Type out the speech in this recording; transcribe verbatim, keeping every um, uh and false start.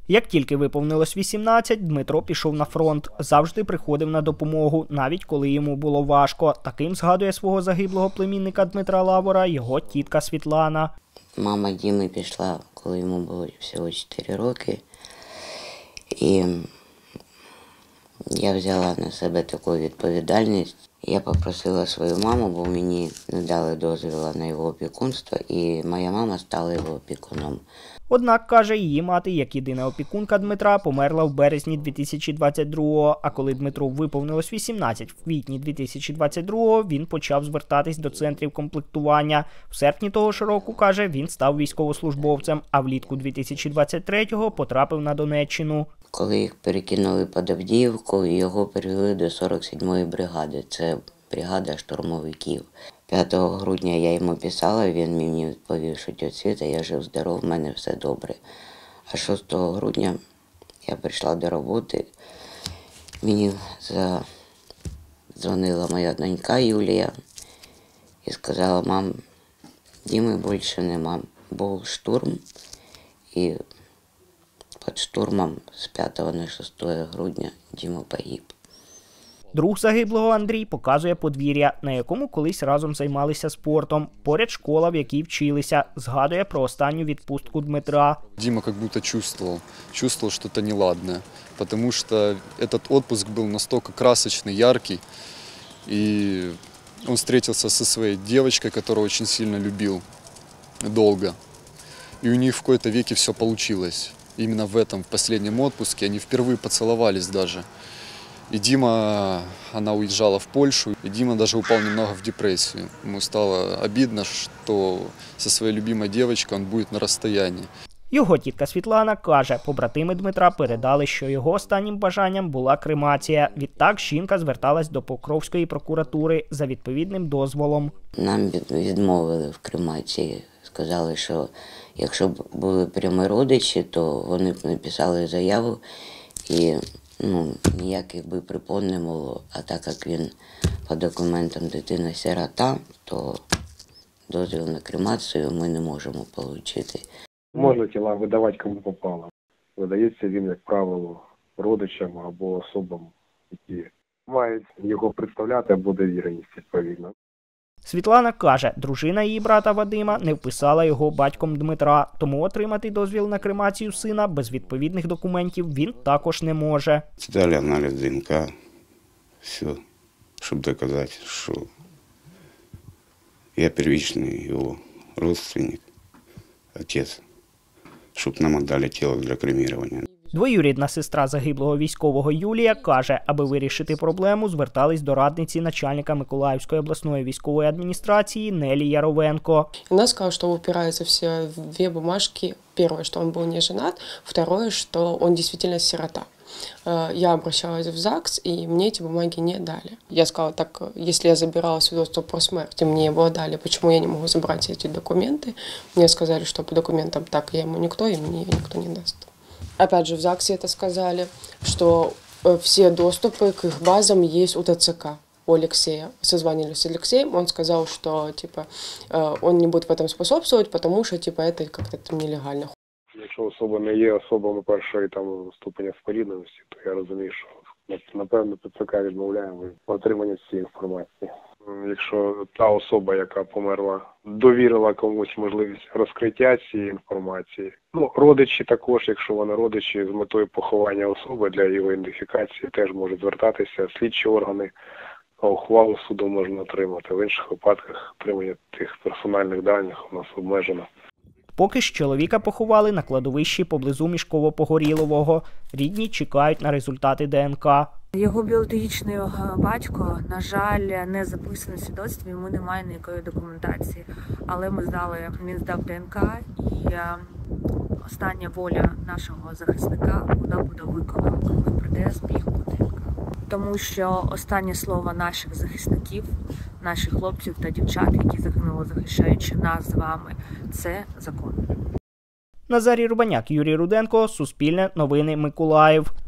Як тільки виповнилось вісімнадцять, Дмитро пішов на фронт. Завжди приходив на допомогу, навіть коли йому було важко. Таким згадує свого загиблого племінника Дмитра Лавора його тітка Світлана. Мама Діми пішла, коли йому було всього чотири роки. І я взяла на себе таку відповідальність. Я попросила свою маму, бо мені не дали дозволу на його опікунство, і моя мама стала його опікуном. Однак, каже, її мати, як єдина опікунка Дмитра, померла в березні дві тисячі двадцять другого, а коли Дмитру виповнилось вісімнадцять, в квітні дві тисячі двадцять другого, він почав звертатись до центрів комплектування. В серпні того ж року, каже, він став військовослужбовцем, а влітку дві тисячі двадцять третього потрапив на Донеччину. Коли їх перекинули під Авдіївку, його перевели до сорок сьомої бригади. Це бригада штурмовиків. п'ятого грудня я йому писала, він мені відповів, що тьотя Світа, я жив-здоров, в мене все добре. А шостого грудня я прийшла до роботи, мені задзвонила моя донька Юлія і сказала: мам, Діми більше нема. Був штурм, і під штурмом з п'ятого на шосте грудня Діма погиб. Друг загиблого Андрій показує подвір'я, на якому колись разом займалися спортом. Поряд школа, в якій вчилися. Згадує про останню відпустку Дмитра. Дима как будто чувствовал, чувствовал что-то неладное, потому что этот отпуск был настолько красочный, яркий. И он встретился со своей девочкой, которую очень сильно любил, долго. И у них в какой-то веке все получилось. Именно в этом, в последнем отпуске, они впервые поцеловались даже. И Дима, она уезжала в Польшу, и Дима даже упал немного в депрессию. Ему стало обидно, что со своей любимой девочкой он будет на расстоянии. Його тітка Світлана каже, побратими Дмитра передали, що його останнім бажанням була кремація. Відтак жінка зверталась до Покровської прокуратури за відповідним дозволом. Нам відмовили в кремації. Сказали, що якщо б були прямі родичі, то вони б написали заяву і ну, ніяких би припон не було. А так як він по документам дитина-сирота, то дозвіл на кремацію ми не можемо отримати. Можна тіла видавати кому попало. Видається він, як правило, родичам або особам, які мають його представляти або довіреність відповідно. Світлана каже, дружина її брата Вадима не вписала його батьком Дмитра, тому отримати дозвіл на кремацію сина без відповідних документів він також не може. Дали аналіз ДНК, все, щоб доказати, що я первичний його родственник, отець, щоб нам віддали тіло для кремування. Двоюрідна сестра загиблого військового Юлія каже, аби вирішити проблему, звертались до радниці начальника Миколаївської обласної військової адміністрації Нелі Яровенко. Она сказала, что упираются все две бумажки. Первое, что он был не женат. Второе, что он действительно сирота. Я обращалась в ЗАГС, и мне эти бумаги не дали. Я сказала, так, если я забирала свидетельство про смерть, и мне его дали, почему я не могу забрать эти документы? Мне сказали, что по документам так я ему никто, и мне никто не даст. Опять же, в ЗАГСе это сказали, что все доступы к их базам есть у ТЦК, у Алексея. Созвонились с Алексеем, он сказал, что типа он не будет в этом способствовать, потому что типа это как-то нелегально. Якщо особа не є особами першої там ступеня спорідненості, то я розумію, що напевно ТЦК відмовляємо від отримання цієї інформації. Якщо та особа, яка померла, довірила комусь можливість розкриття цієї інформації. Ну, родичі також, якщо вони родичі з метою поховання особи для його ідентифікації, теж можуть звертатися. Слідчі органи, ухвалу суду можна отримати. В інших випадках отримання тих персональних даних у нас обмежено. Поки ж чоловіка поховали на кладовищі поблизу Мішково-Погорілового. Рідні чекають на результати ДНК. Його біологічний батько, на жаль, не записаний в свідоцтві, йому немає ніякої документації. Але ми здали, він здав ДНК, і остання воля нашого захисника, вона буде виконана, коли прийде збіг по ДНК. Тому що останнє слово наших захисників, наших хлопців та дівчат, які загинули, захищаючи нас з вами, це закон. Назарій Рубаняк, Юрій Руденко, Суспільне новини, Миколаїв.